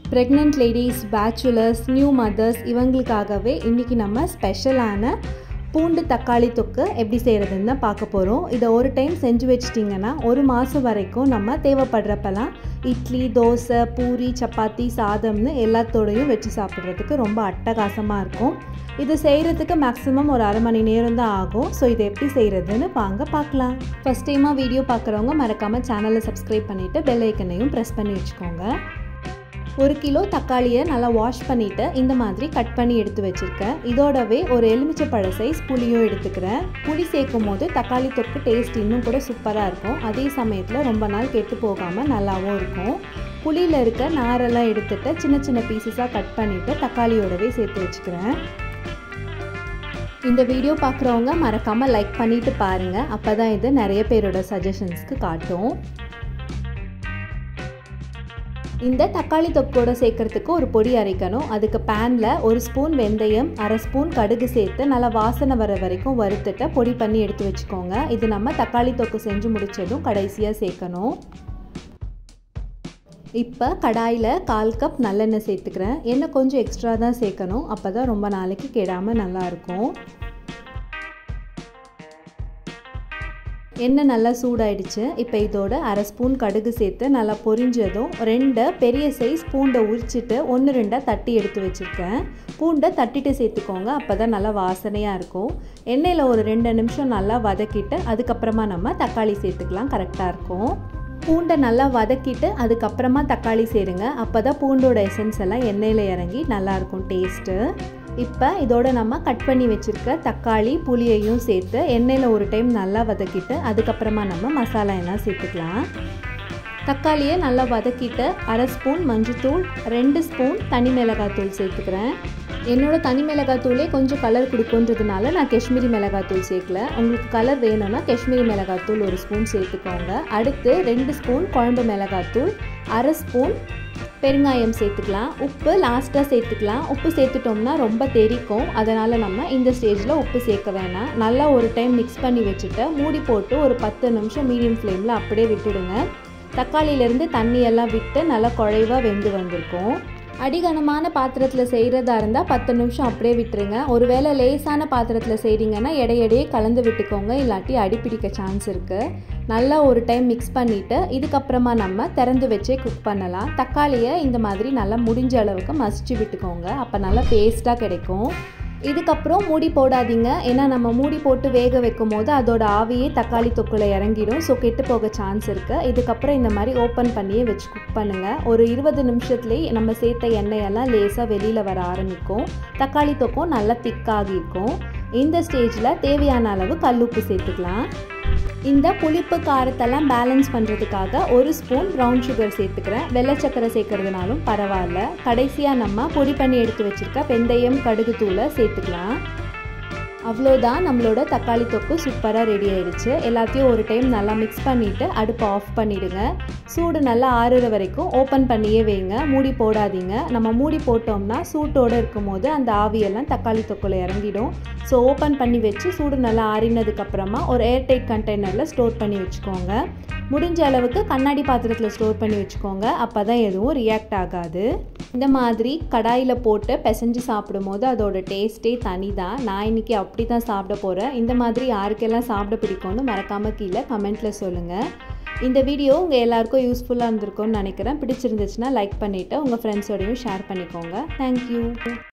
pregnant ladies, bachelors, new mothers இவங்களுக்காகவே இன்றைக்கி நம்ம ஸ்பெஷலான பூண்டு தக்காளி தொக்கு எப்படி செய்கிறதுன்னு பார்க்க போகிறோம். இதை ஒரு டைம் செஞ்சு வச்சிட்டிங்கன்னா ஒரு மாதம் வரைக்கும் நம்ம தேவைப்படுறப்பெல்லாம் இட்லி, தோசை, பூரி, சப்பாத்தி, சாதம்னு எல்லாத்தோடையும் வச்சு சாப்பிட்றதுக்கு ரொம்ப அட்டகாசமாக இருக்கும். இது செய்கிறதுக்கு மேக்ஸிமம் ஒரு அரை மணி நேரம் தான் ஆகும். ஸோ இதை எப்படி செய்கிறதுன்னு வாங்க பார்க்கலாம். ஃபஸ்ட் டைமாக வீடியோ பார்க்குறவங்க மறக்காமல் சேனலை சப்ஸ்கிரைப் பண்ணிவிட்டு பெல் ஐக்கனையும் ப்ரெஸ் பண்ணி வச்சுக்கோங்க. 1 கிலோ தக்காளியை நல்லா வாஷ் பண்ணிவிட்டு இந்த மாதிரி கட் பண்ணி எடுத்து வச்சுருக்கேன். இதோடவே ஒரு எலுமிச்சைப்பழ சைஸ் புளியும் எடுத்துக்கிறேன். புளி சேர்க்கும் போது தக்காளி தொக்கு டேஸ்ட் இன்னும் கூட சூப்பராக இருக்கும். அதே சமயத்தில் ரொம்ப நாள் கெட்டு போகாமல் நல்லாவும் இருக்கும். புளியில் இருக்க நாரெல்லாம் எடுத்துகிட்டு சின்ன சின்ன பீசஸாக கட் பண்ணிவிட்டு தக்காளியோடவே சேர்த்து வச்சுக்கிறேன். இந்த வீடியோ பார்க்குறவங்க மறக்காமல் லைக் பண்ணிவிட்டு பாருங்கள். அப்போ தான் இது நிறைய பேரோட சஜஷன்ஸ்க்கு காட்டும். இந்த தக்காளி தொக்கோடு சேர்க்குறதுக்கு ஒரு பொடி அரைக்கணும். அதுக்கு பேனில் 1 ஸ்பூன் வெந்தயம், அரை ஸ்பூன் கடுகு சேர்த்து நல்லா வாசனை வர வரைக்கும் வறுத்துட்டு பொடி பண்ணி எடுத்து வச்சுக்கோங்க. இது நம்ம தக்காளி தொக்கு செஞ்சு முடித்ததும் கடைசியாக சேர்க்கணும். இப்போ கடாயில் 1/4 கப் நல்லெண்ணெய் சேர்த்துக்கிறேன். எண்ணெய் கொஞ்சம் எக்ஸ்ட்ரா தான் சேர்க்கணும். அப்போ தான் ரொம்ப நாளைக்கு கெடாமல் நல்லாயிருக்கும். எண்ணெய் நல்லா சூடாயிடுச்சு. இப்போ இதோட அரை ஸ்பூன் கடுகு சேர்த்து நல்லா பொரிஞ்சதும் 2 பெரிய சைஸ் பூண்டை உரிச்சிட்டு 1-2 தட்டி எடுத்து வச்சுருக்கேன். பூண்டை தட்டிட்டு சேர்த்துக்கோங்க. அப்போ தான் நல்லா வாசனையாக இருக்கும். எண்ணெயில் ஒரு 2 நிமிஷம் நல்லா வதக்கிட்டு அதுக்கப்புறமா நம்ம தக்காளி சேர்த்துக்கலாம். கரெக்டாக இருக்கும். பூண்டை நல்லா வதக்கிட்டு அதுக்கப்புறமா தக்காளி சேருங்க. அப்போ தான் பூண்டோட எசன்ஸ் எல்லாம் எண்ணெயில் இறங்கி நல்லாயிருக்கும் டேஸ்ட்டு. இப்போ இதோட நம்ம கட் பண்ணி வச்சுருக்க தக்காளி, புளியையும் சேர்த்து எண்ணெயில் ஒரு டைம் நல்லா வதக்கிட்டு அதுக்கப்புறமா நம்ம மசாலா எல்லாம் சேர்த்துக்கலாம். தக்காளியை நல்லா வதக்கிட்டு அரை ஸ்பூன் மஞ்சள்தூள், 2 ஸ்பூன் தனி மிளகாத்தூள் சேர்த்துக்கிறேன். என்னோடய தனி மிளகாத்தூளே கொஞ்சம் கலர் கொடுக்குன்றதுனால நான் காஷ்மீரி மிளகாத்தூள் சேர்க்கல. உங்களுக்கு கலர் வேணும்னா காஷ்மீரி மிளகாத்தூள் 1 ஸ்பூன் சேர்த்துக்கோங்க. அடுத்து 2 ஸ்பூன் குழம்பு மிளகாத்தூள், அரை ஸ்பூன் பெருங்காயம் சேர்த்துக்கலாம். உப்பு லாஸ்ட்டாக சேர்த்துக்கலாம். உப்பு சேர்த்துட்டோம்னா ரொம்ப தெறிக்கும். அதனால் நம்ம இந்த ஸ்டேஜில் உப்பு சேர்க்க வேணாம். நல்லா ஒரு டைம் மிக்ஸ் பண்ணி வச்சுட்டு மூடி போட்டு ஒரு 10 நிமிஷம் மீடியம் ஃப்ளேமில் அப்படியே விட்டுடுங்க. தக்காளியிலேருந்து தண்ணியெல்லாம் விட்டு நல்லா குழைவாக வெந்து வந்திருக்கும். அடிகனமான பாத்திரத்தில் செய்கிறதா இருந்தால் 10 நிமிஷம் அப்படியே விட்டுருங்க. ஒருவேளை லேசான பாத்திரத்தில் செய்கிறீங்கன்னா இடையிடையே கலந்து விட்டுக்கோங்க. இல்லாட்டி அடிப்பிடிக்க சான்ஸ் இருக்குது. நல்லா ஒரு டைம் மிக்ஸ் பண்ணிவிட்டு இதுக்கப்புறமா நம்ம திறந்து வச்சே குக் பண்ணலாம். தக்காளியை இந்த மாதிரி நல்லா முடிஞ்ச அளவுக்கு மசிச்சு விட்டுக்கோங்க. அப்போ நல்லா பேஸ்ட்டாக கிடைக்கும். இதுக்கப்புறம் மூடி போடாதீங்க. ஏன்னா நம்ம மூடி போட்டு வேக வைக்கும் போது அதோட ஆவியே தக்காளி தொக்குல இறங்கிடும். ஸோ கெட்டு போக சான்ஸ் இருக்குது. இதுக்கப்புறம் இந்த மாதிரி ஓப்பன் பண்ணியே வச்சு குக் பண்ணுங்கள். ஒரு 20 நிமிஷத்துலேயே நம்ம சேர்த்த எண்ணெயெல்லாம் லேசாக வெளியில் வர ஆரம்பிக்கும். தக்காளி தொக்கும் நல்லா திக்காகிருக்கும். இந்த ஸ்டேஜில் தேவையான அளவு கல்லுப்பு சேர்த்துக்கலாம். இந்த புளிப்பு காரத்தெல்லாம் பேலன்ஸ் பண்ணுறதுக்காக 1 ஸ்பூன் ப்ரௌன் சுகர் சேர்த்துக்கிறேன். வெள்ளை சக்கரை சேர்க்கறதுனாலும் பரவாயில்ல. கடைசியாக நம்ம பொடி பண்ணி எடுத்து வச்சுருக்க வெந்தயம், கடுகு தூளை சேர்த்துக்கலாம். அவ்வளோதான், நம்மளோட தக்காளி தொக்கு சூப்பராக ரெடி ஆயிடுச்சு. எல்லாத்தையும் ஒரு டைம் நல்லா மிக்ஸ் பண்ணிவிட்டு அடுப்பை ஆஃப் பண்ணிவிடுங்க. சூடு நல்லா ஆறுற வரைக்கும் ஓப்பன் பண்ணியே வைங்க. மூடி போடாதீங்க. நம்ம மூடி போட்டோம்னா சூட்டோடு இருக்கும் போது அந்த ஆவியெல்லாம் தக்காளி தொக்குல இறங்கிடும். ஸோ ஓப்பன் பண்ணி வச்சு சூடு நல்லா ஆறினதுக்கப்புறமா ஒரு ஏர்டைட் கண்டெய்னரில் ஸ்டோர் பண்ணி வச்சுக்கோங்க. முடிஞ்ச அளவுக்கு கண்ணாடி பாத்திரத்தில் ஸ்டோர் பண்ணி வச்சுக்கோங்க. அப்போ தான் எதுவும் ரியாக்ட் ஆகாது. இந்த மாதிரி கடாயில் போட்டு பிசைஞ்சு சாப்பிடும் போது அதோட டேஸ்ட்டே தனி தான். நான் இன்றைக்கி அப்படி தான் சாப்பிட போகிறேன். இந்த மாதிரி யாருக்கெல்லாம் சாப்பிட பிடிக்கும்னு மறக்காமல் கீழே கமெண்ட்டில் சொல்லுங்கள். இந்த வீடியோ உங்கள் எல்லாருக்கும் யூஸ்ஃபுல்லாக இருந்திருக்கும்னு நினைக்கிறேன். பிடிச்சிருந்துச்சுன்னா லைக் பண்ணிவிட்டு உங்கள் ஃப்ரெண்ட்ஸோடையும் ஷேர் பண்ணிக்கோங்க. தேங்க்யூ.